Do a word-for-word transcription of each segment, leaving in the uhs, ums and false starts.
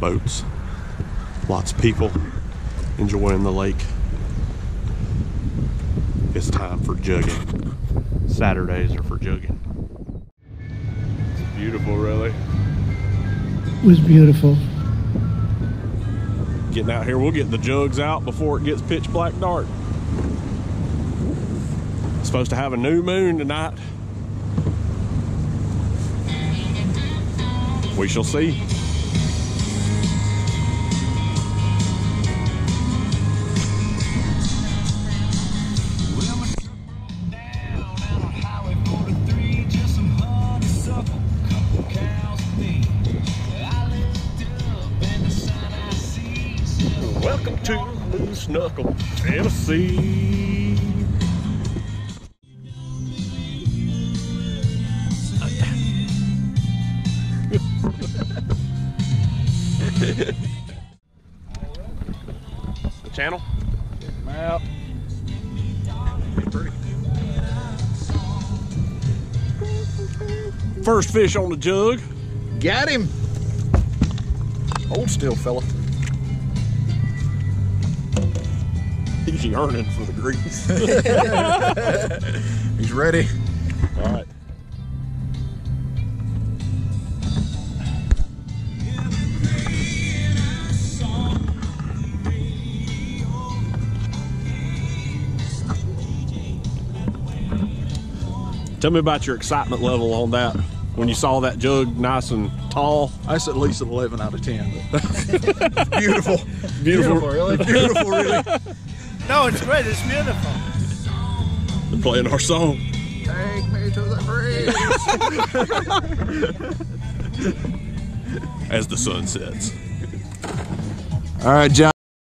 boats. Lots of people enjoying the lake. It's time for jugging. Saturdays are for jugging. It's beautiful, really. It was beautiful. Getting out here, we'll get the jugs out before it gets pitch black dark. It's supposed to have a new moon tonight. We shall see. Welcome to Moose Knuckle, Tennessee. The channel? Out. Pretty. First fish on the jug. Got him. Hold still, fella. He's yearning for the grease. He's ready. All right. Tell me about your excitement level on that when you saw that jug nice and tall. That's at least an eleven out of ten. But beautiful. Beautiful. Beautiful, really. Beautiful, really. No, it's great. It's beautiful. They're playing our song. Take me to the breeze. As the sun sets. All right, John.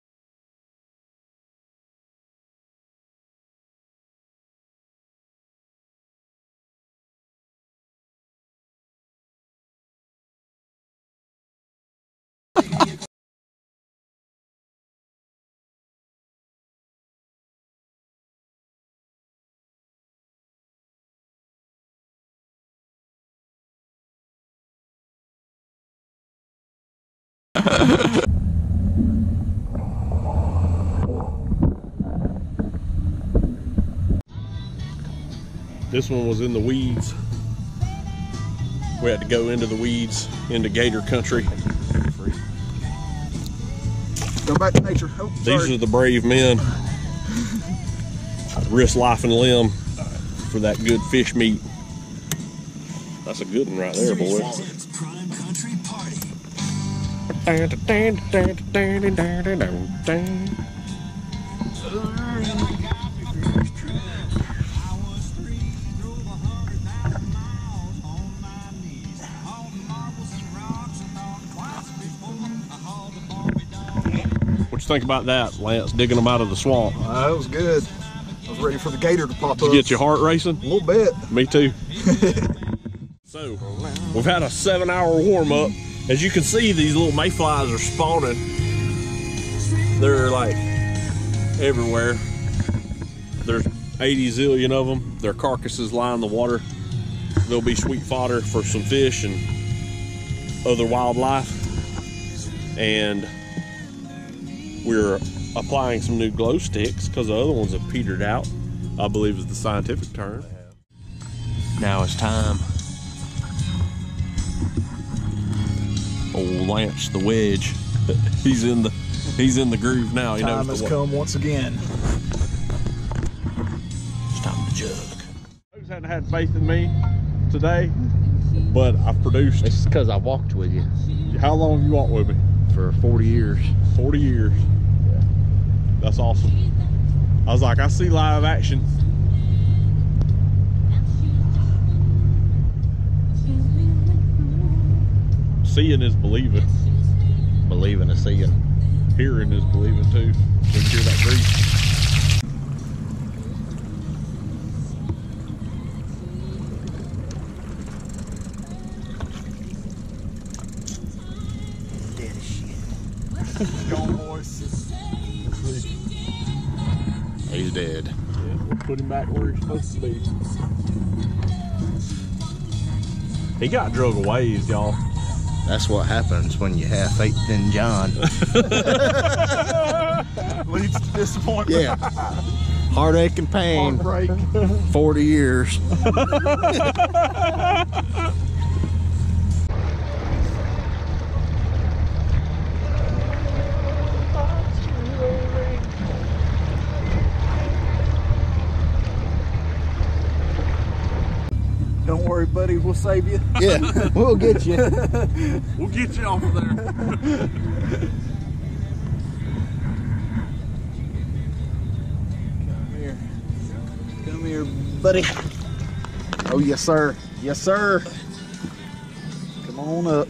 This one was in the weeds. We had to go into the weeds, into gator country. Go back to nature. Oh, These sorry. are the brave men. Risk life and limb for that good fish meat. That's a good one right there, boy. What you think about that, Lance, digging them out of the swamp? Uh, that was good. I was ready for the gator to pop Did you up. get your heart racing? A little bit. Me too. So, we've had a seven hour warm up. As you can see, these little mayflies are spawning. They're like everywhere. There's eighty zillion of them. Their carcasses line the water. They'll be sweet fodder for some fish and other wildlife. And we're applying some new glow sticks because the other ones have petered out, I believe is the scientific term. Now it's time. Old Lance the wedge. He's in the he's in the groove now. He Time knows has the come once again. It's time to jug. Folks hadn't had faith in me today, but I've produced. It's because I walked with you How long have you walked with me? for forty years. forty years. Yeah. That's awesome. I was like, I see live action. Seeing is believing. Believing and seeing. Hearing is believing too. When you hear that grease. Gone, boys. He's dead. Yeah, we'll put him back where he's supposed to be. He got drug away, y'all. That's what happens when you have faith in John. Leads to disappointment. Yeah. Heartache and pain. Heartbreak. forty years. Don't worry, buddy. We'll save you. Yeah, we'll get you. We'll get you off of there. Come here. Come here, buddy. Oh, yes, sir. Yes, sir. Come on up.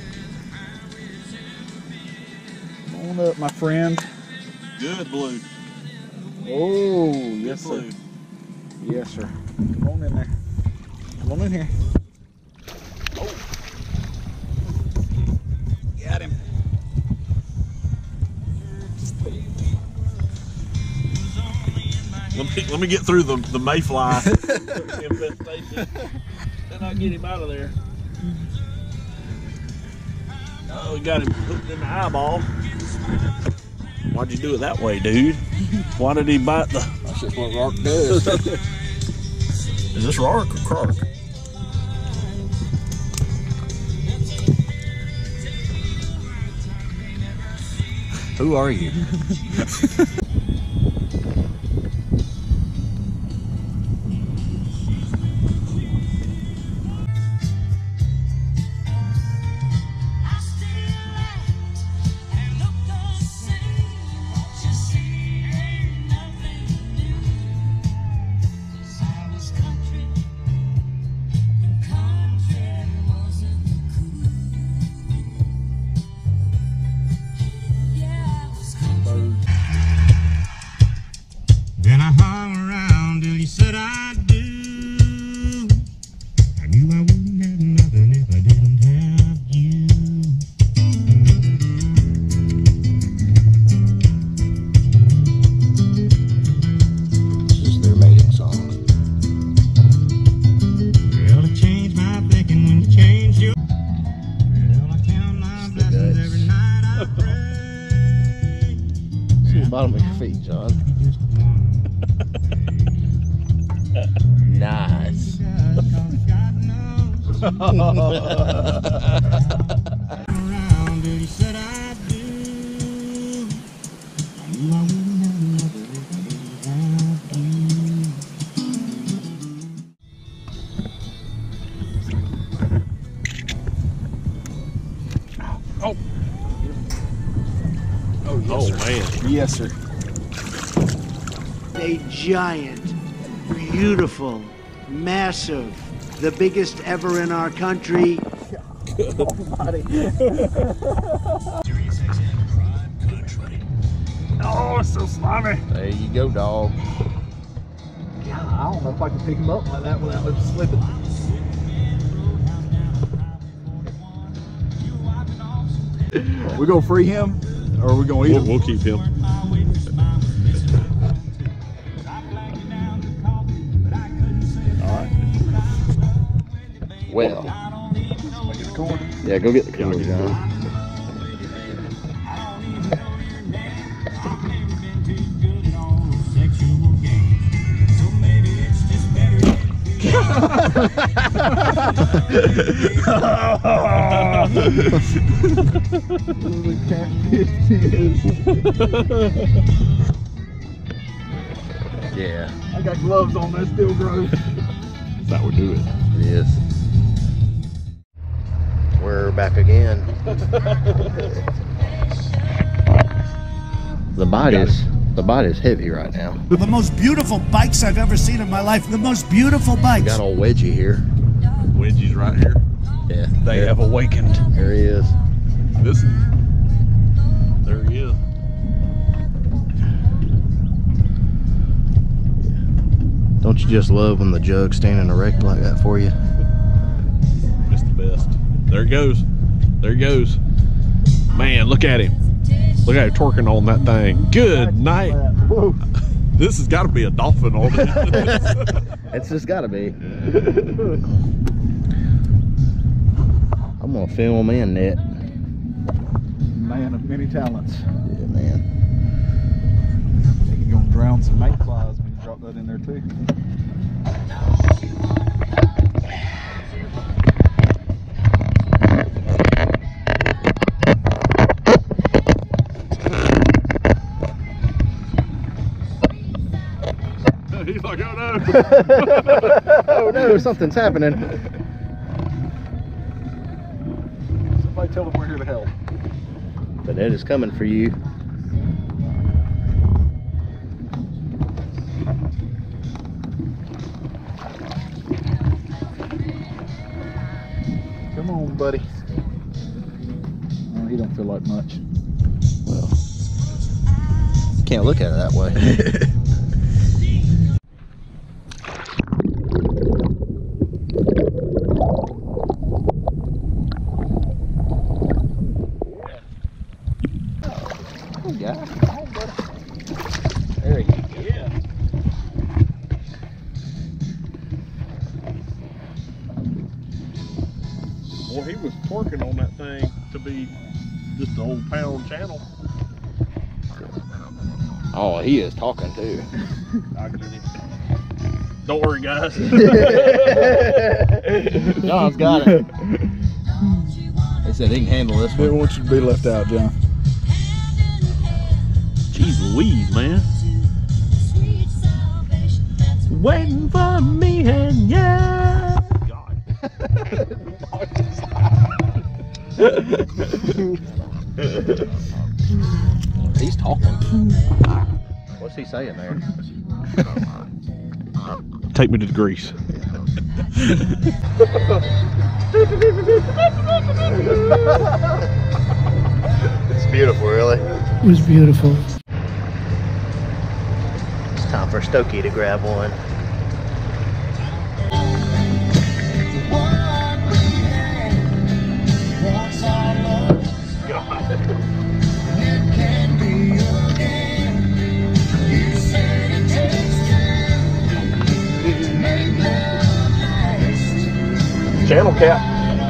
Come on up, my friend. Good blue. Oh, Good yes, blue. sir. Yes, sir. Come on in there. Come on in here. Oh. Got him. Let me, let me get through the, the Mayfly infestation. Then I'll get him out of there. Oh, we got him hooked in the eyeball. Why'd you do it that way, dude? Why did he bite the... That's just what Rock does. Is this Rock or Clark? Who are you? Then I hung around till you said I do. I knew I wouldn't have nothing if I didn't have you. This is their mating song. Well, it changed my thinking when you changed your. Well, I count my blessings every night I pray. See the bottom of your feet, John. Just one Nice. thing. God knows. Around till you said I do. I knew I wouldn't have nothing if I didn't have you. Oh. Oh, man. Yes, sir. A giant, beautiful, massive, the biggest ever in our country. Oh, it's so slimy. There you go, dog. I don't know if I can pick him up like that without him slipping. We gonna free him, or are we gonna eat We'll, him? we'll keep him. Well. Get the corn. Yeah, go get the corn, John. The catfish is. Yeah, I got gloves on, that still grows. That would do it. it is. We're back again. The bite is the bite is heavy right now. The most beautiful bikes I've ever seen in my life. The most beautiful We bikes. got old Wedgie here. Wedgie's right here. Yeah, They there, have awakened. there he is. This is, there he is. Don't you just love when the jug's standing erect like that for you? It's the best. There it goes. There he goes. Man, look at him. Look at him twerking on that thing. Good night. Whoa. This has got to be a dolphin on it. It's just gotta be. I'm I'm gonna film them in net. Man of many talents. Yeah, man. I think you're gonna drown some mayflies when you drop that in there too. He's like, oh no. Oh no, something's happening. Somebody tell them we're here to help. The net is coming for you. Come on, buddy. Oh, he don't feel like much. Well, can't look at it that way. Yeah. Come on, buddy. There he is. Yeah. Boy, he was twerking on that thing to be just the old pound channel. Oh, he is talking too. Don't worry, guys. John's got it. He said he can handle this Didn't one. want you to be left out, John. Jeez Louise, man. Waiting for me and yeah. God. He's talking. What's he saying there? Take me to the grease. It's beautiful, really. It was beautiful. It's time for Stokey to grab one. Channel cap.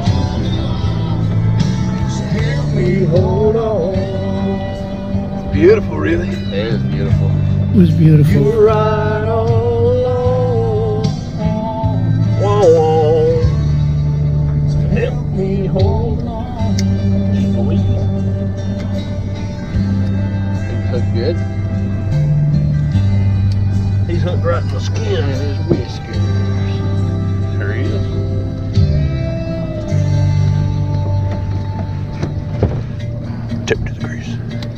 It's beautiful, really. It is beautiful. It was beautiful. Right on. Whoa, whoa. Help me hold on. Jeez Louise. He's hooked good. He's hooked right in the skin and his whiskers. There he is. Tip to the grease.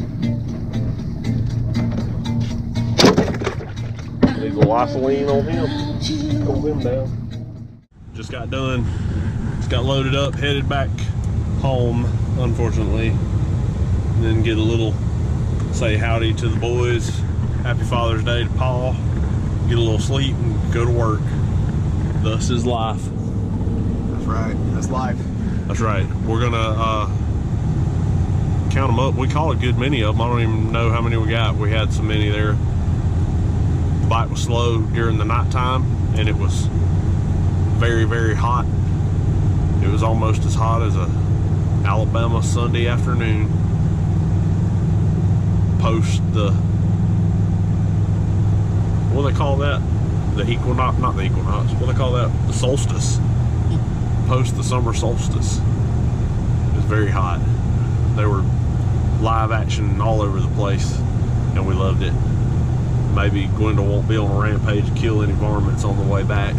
Leave the Vaseline on him. Cool him down. Just got done. Just got loaded up, headed back home, unfortunately. And then get a little say howdy to the boys. Happy Father's Day to Pa. Get a little sleep and go to work. Thus is life. That's right. That's life. That's right. We're gonna uh, count them up. We caught a good many of them. I don't even know how many we got. We had so many there. The bite was slow during the nighttime, and it was very, very hot. It was almost as hot as a Alabama Sunday afternoon. Post the, what do they call that? The equinox, not the equinox. What do they call that? The solstice. Post the summer solstice. It was very hot. They were live action all over the place, and we loved it. Maybe Gwendol won't be on a rampage to kill any varmints on the way back.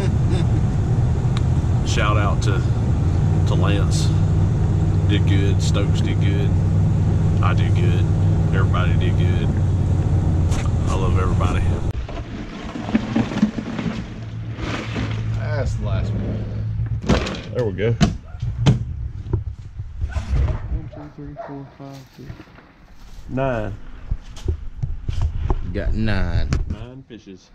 Shout out to to Lance. Did good. Stokes did good. I did good. Everybody did good. I love everybody. That's the last one. There we go. One, two, three, four, five, six. Nine. Got nine. Nine fishes.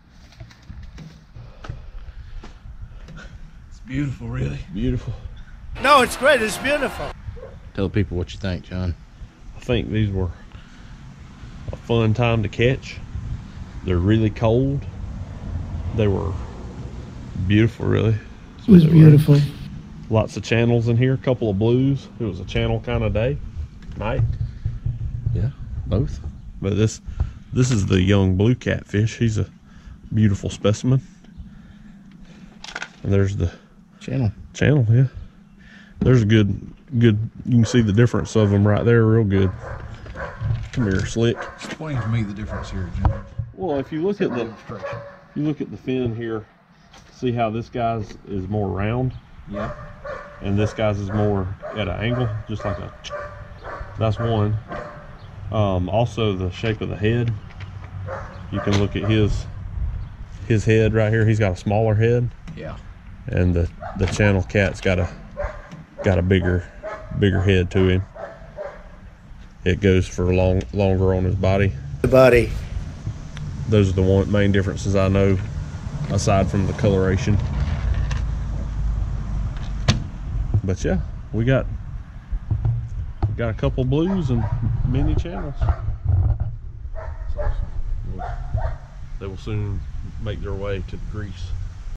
It's beautiful, really. Beautiful. No, it's great. It's beautiful. Tell people what you think, John. I think these were a fun time to catch. They're really cold. They were beautiful, really. It was beautiful. Lots of channels in here, a couple of blues. It was a channel kind of day, night. Yeah, both. But this this is the young blue catfish. He's a beautiful specimen. And there's the Channel. channel, yeah. There's a good, good, you can see the difference of them right there real good. Come here, Slick. Explain to me the difference here, Jim. Well, if you look at the, Illustration. you look at the fin here, see how this guy's is more round? Yeah. And this guy's is more at an angle, just like a, that's one. Um, also the shape of the head. You can look at his, his head right here. He's got a smaller head. Yeah. And the, the channel cat's got a, got a bigger, bigger head to him. It goes for long, longer on his body. The body. Those are the one main differences I know, aside from the coloration. But yeah, we got we got a couple blues and many channels. They will soon make their way to the grease.